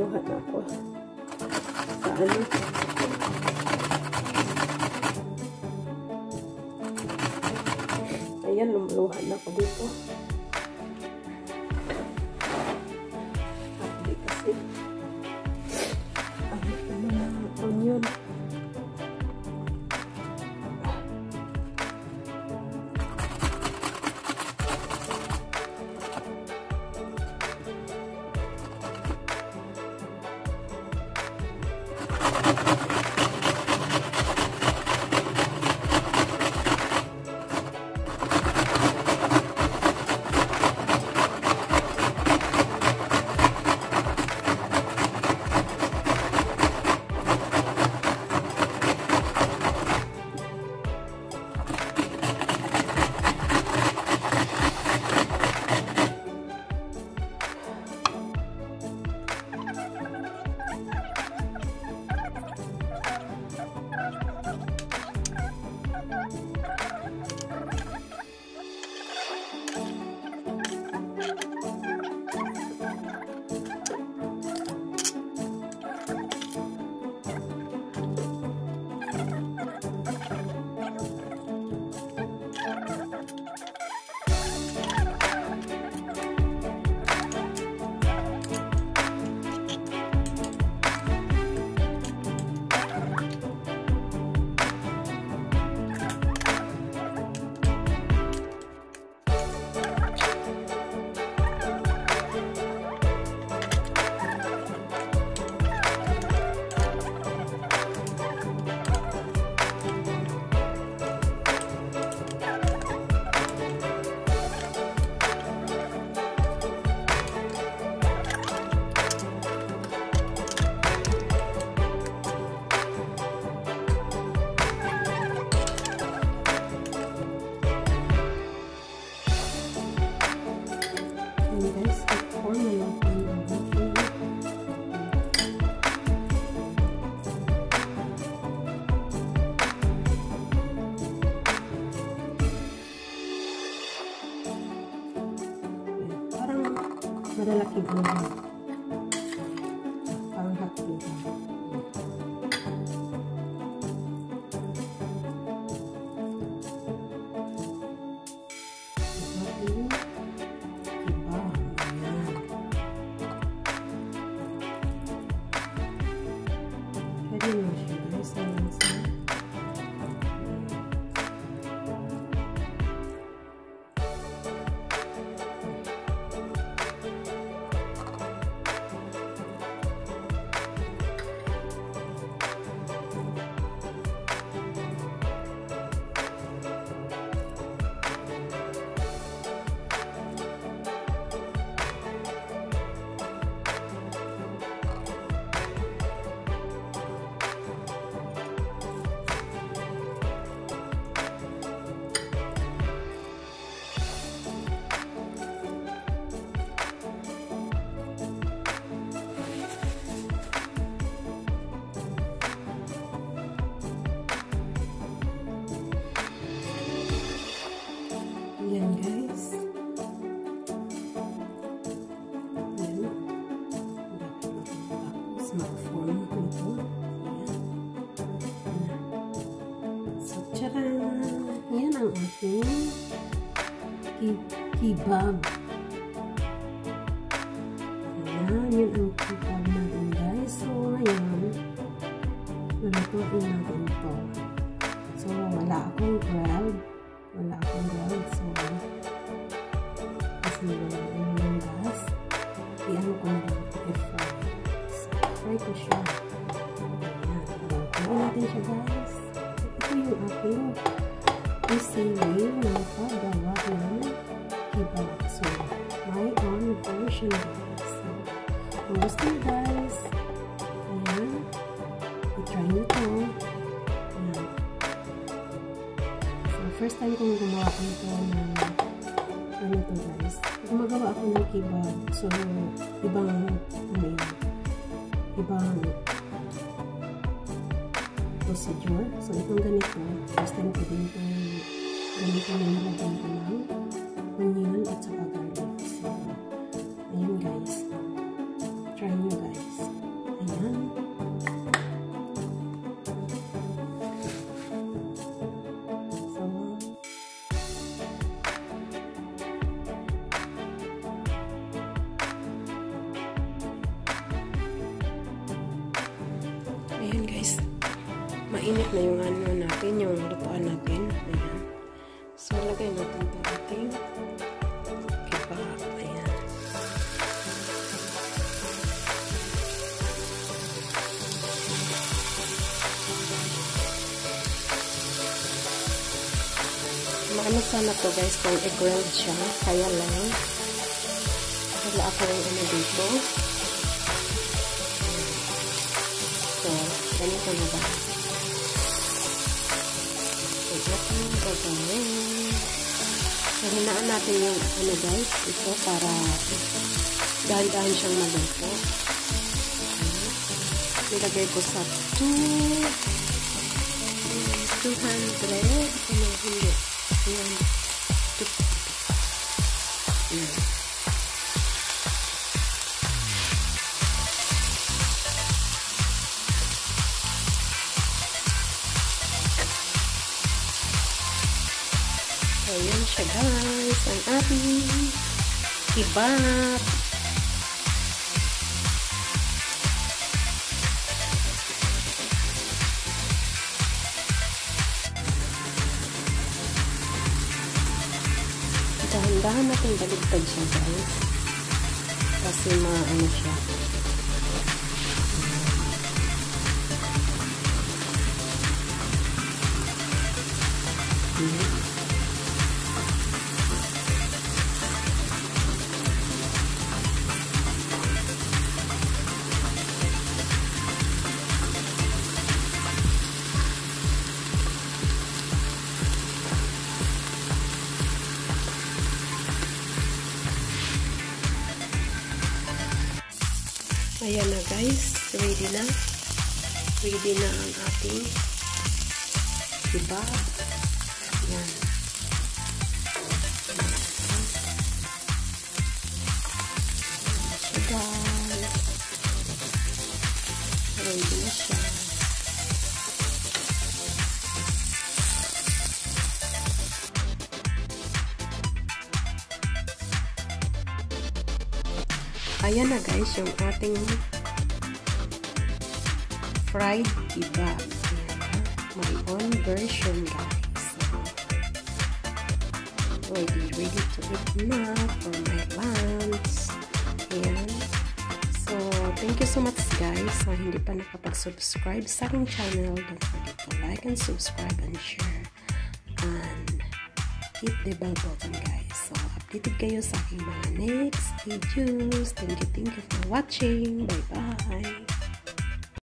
lumuluhan ako sa ano. Ayan, lumuluhan ako dito. Hindi kasi ano mga onion. Malalaking ulo. Parang hotdog. KEBAB. Ayan. Pwede mo siya. Ayan guys. Ayan. Tapos mag-form ito. Ayan. So, tcharan! Yan ang ating KEBAB. Ayan, yun ang KEBAB natin guys. So, ngayon, lulutuin natin ito. So, wala akong grilled. So, kasi yung gas, i-ano ko na lang, i-fry. So, fry ko siya. Ayan. Gawin natin siya guys. Ito yung ating easy way na paggawa ng KEBAB. So, my own version guys. So, kung gusto nyo guys, ayan, i-try nyo ito. Ayan. So, first time kong gumawa ko ito ng ano to guys. Gumagawa ako ng KEBAB. So, ibang procedure. So, itong ganito. First time ko din itong ganito na nilagyan ko ng onion at saka garlic. So, ayun guys. Try nyo guys. Ayan. So, ayan guys. Mainit na yung ano natin, yung lutuan natin. Ayan. So, lagay natin ito ating kebab. Ayan. Maano sana to guys kung i-grilled siya. Kaya lang, wala ako yung ano dito. So, ganito na ba? So, hinaan natin yung ano guys, ito para dahan-dahan siyang maluto. Nilagay ko sa 200 ano, hindi. Ayan. Ayan. Ayan siya guys, ang ating kebab. Dahan-dahan natin baligtad siya guys. Kasi maano siya. Ayan na guys, ready na. Ready na ang ating kebab. Ayan. Ayan. Ready na siya. Ayan na guys, yung ating fried kebab. Ayan, my own version guys. So, ready to eat na for my lunch. Ayan. So, thank you so much guys. So, hindi pa nakapag-subscribe sa aking channel, don't forget to like and subscribe and share. And hit the bell button guys. So, updated kayo sa aking mga next videos. Thank you for watching. Bye-bye.